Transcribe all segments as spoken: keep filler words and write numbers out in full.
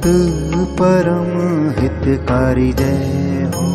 परम हितकारी जय हो।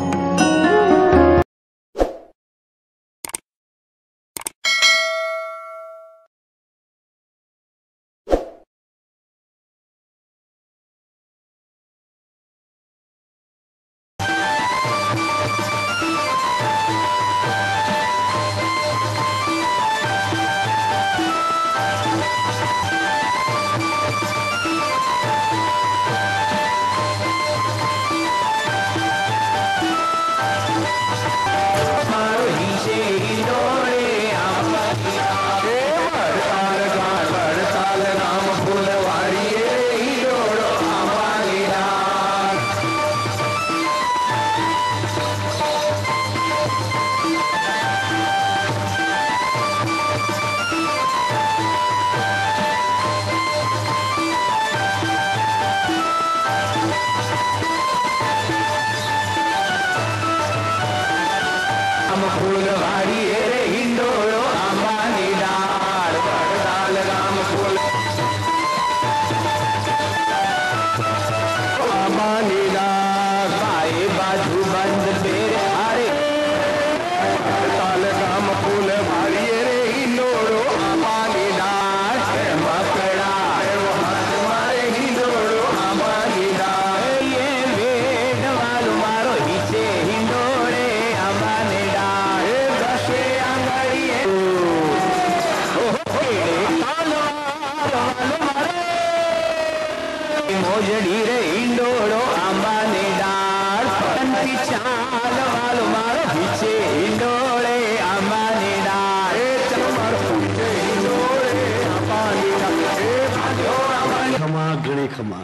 मोजड़ी रे इंडोरो आंबानी डाल पंती चाल वालो मारो पीछे इंडोरे आंबानी डाल चमर पीछे इंडोरे आंबानी डाल ए भाग्यो आंबानी खमा घणी खमा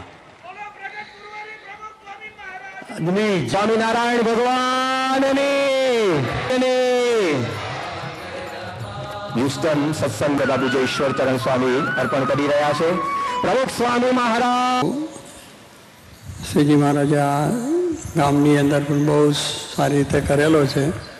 आदमी स्वामी नारायण भगवान ने ने ह्यूस्टन सत्संग बाबूजी ईश्वर चरण स्वामी अर्पण કરી રહ્યા છે। प्रमुख स्वामी महाराज श्रीजी महाराज आ गामनी अंदर पण बहुत सारी रीते करेलो है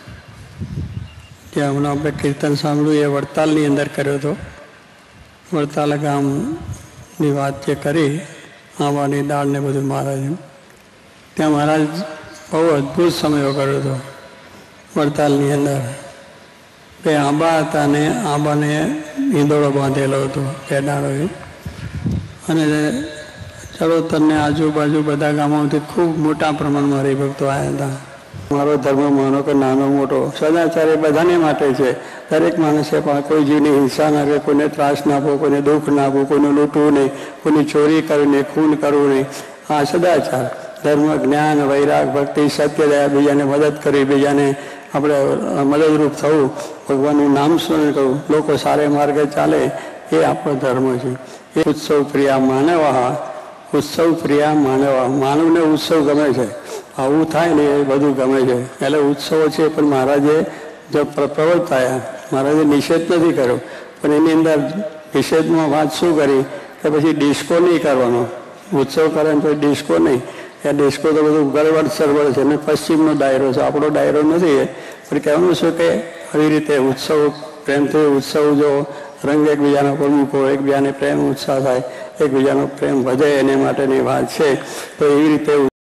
कि हमने अपने कीर्तन सांभळ्युं ए वड़तालनी अंदर कर्यो तो वड़ताल गामनी वात जे करी आंबानी दाळ ने बधुं महाराज त्यां महाराज बहुत अद्भुत समयो कर्यो तो वड़तालनी अंदर બે આંબા હતા ને આંબાને ઈંદોળો બાંધેલો હતો પેડાળો અને ચડોતરને આજુબાજુ બધા ગામોમાંથી ખૂબ મોટા પ્રમાણમાં હરિભક્તો આવ્યા હતા। મારો ધર્મ માનો કે નાનો મોટો સદાચાર એ બધાને માટે છે। દરેક માણસે પણ કોઈ જીવની હિંસા ના કરે, કોઈને ત્રાસ ના આપવો, કોઈને દુઃખ ના આપવું, કોઈને લૂંટવું નહીં, કોઈની ચોરી કરવી નહીં, ખૂન કરવું નહીં। આ સદાચાર ધર્મ, જ્ઞાન, વૈરાગ, ભક્તિ, સત્ય, દયા, બીજાને મદદ કરવી, બીજાને આપણે મદદરૂપ થવું, ભગવાનનું નામ સ્મરણ કરવું, લોકો સારે માર્ગે ચાલે એ આપણો ધર્મ છે। એ ઉત્સવ પ્રિયા માનવા ઉત્સવ પ્રિયા માનવા માનવને ઉત્સવ ગમે છે। આવું થાય ને એ બધું ગમે છે એટલે ઉત્સવો છે। પણ મહારાજે જો પ્રવર્તાયા, મહારાજે નિષેધ નથી કર્યો, પણ એની અંદર નિષેધમાં વાત શું કરી કે પછી ડિસ્કો નહીં કરવાનો, ઉત્સવ કરે ને પછી ડિસ્કો નહીં। એ ડિસ્કો તો બધું ગરબડ સરબડ છે ને પશ્ચિમનો ડાયરો છે, આપણો ડાયરો નથી। પણ કહેવાનું છે કે આવી રીતે ઉત્સવ પ્રેમથી ઉત્સવ જો રંગ એકબીજાનો પર મૂકો, એકબીજાને પ્રેમ ઉત્સાહ થાય, એકબીજાનો પ્રેમ વધે એને માટેની વાત છે। તો એવી રીતે